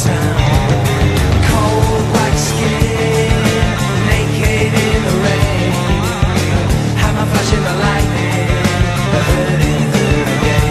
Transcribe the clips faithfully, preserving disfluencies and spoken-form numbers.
town. Cold like skin, naked in the rain. Hammer flashing the lightning, the hurting hurt again.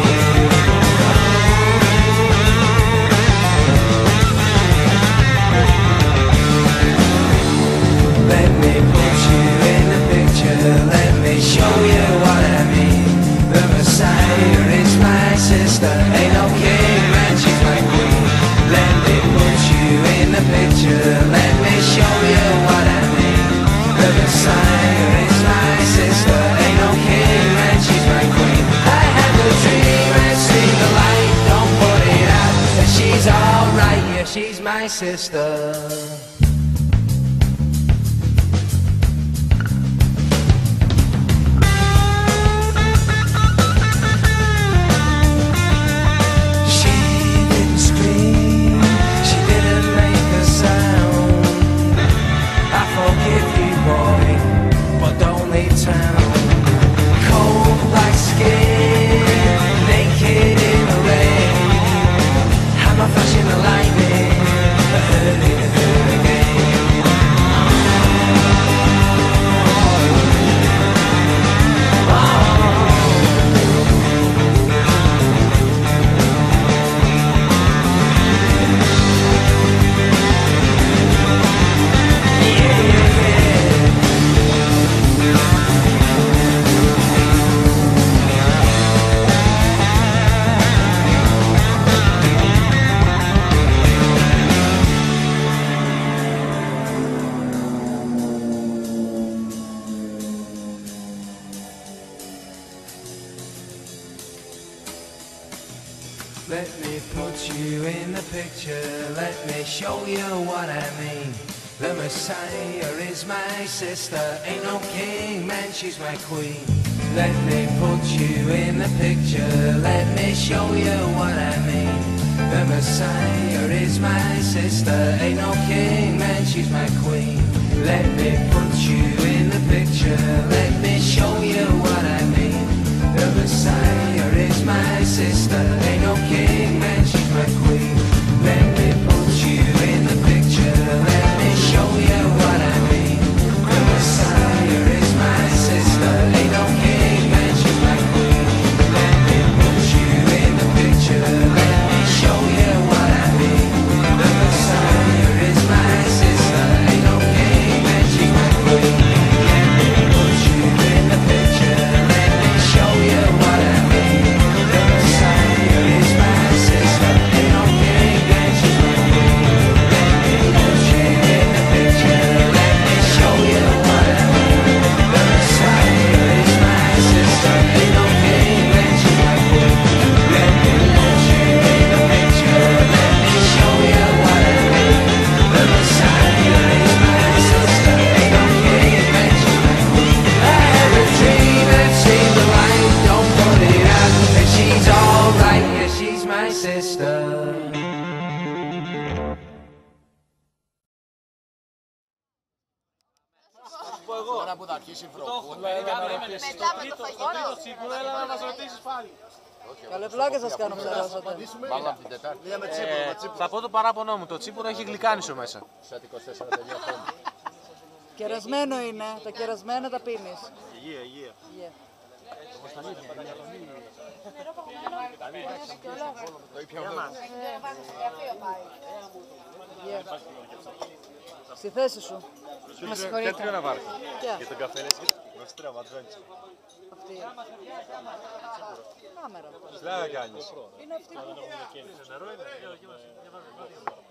Let me put you in the picture, let me show you what I mean. The Messiah is my sister, ain't no king, man, she's my queen. Let me put you in the picture, let me show you what I mean. The Messiah is my sister, ain't no king, man, she's my queen. I had a dream and seen the light, don't put it out, and she's alright, yeah, she's my sister. Let me put you in the picture, let me show you what I mean. The Messiah is my sister, ain't no king, man, she's my queen. Let me put you in the picture, let me show you what I mean. The Messiah is my sister, ain't no king, man, she's my queen. Let me put you in the picture, let me show you what I mean. The Messiah is my sister, ain't no king, man, she's my queen. Let me put you in the picture, let me show you what I mean. The Messiah is my sister, ain't no king, man, she's my queen. Let me put you in the picture, let me show you what I mean. The Messiah is my sister, ain't no king, man, she's my queen. Let me put you in the picture, let me show you what I mean. The Messiah is my sister, ain't no king, man, she's my queen. Let me put you in the picture, let me show you what I mean. The Messiah is my sister, ain't no king, man, she's my queen. Let me put you in the picture, let me show you what I mean. The Messiah is my sister, ain't no king, man, she's my queen. I have a dream and seen the light, don't put it out, and she's alright, yeah, she's my sister. Τώρα που θα αρχίσει η βροχούλα, Μετά με το φαγητό. Σίγουρα, έλα να μας ρωτήσεις πάλι. Καλέ πλάκες σας κάνω ψεράσατε. βάλαμε από την Τετάρτη. Θα πω το παράπονο μου, το τσίπουρο έχει γλυκάνισο μέσα. Στα είκοσι τέσσερα τελεία πέντε. Κερασμένο είναι, τα κερασμένα τα πίνεις. Υγεία, υγεία. Υγεία. Το ήπια ο Δήμος. Υγεία. Στη θέση σου. Με συγχωρείτε. Τέτοιο να βάρει. Ποια? Για τον καφέ λες και με στρέμμα, adventure. Αυτή. Κάμερα. Τι να κάνεις. Είναι αυτή που...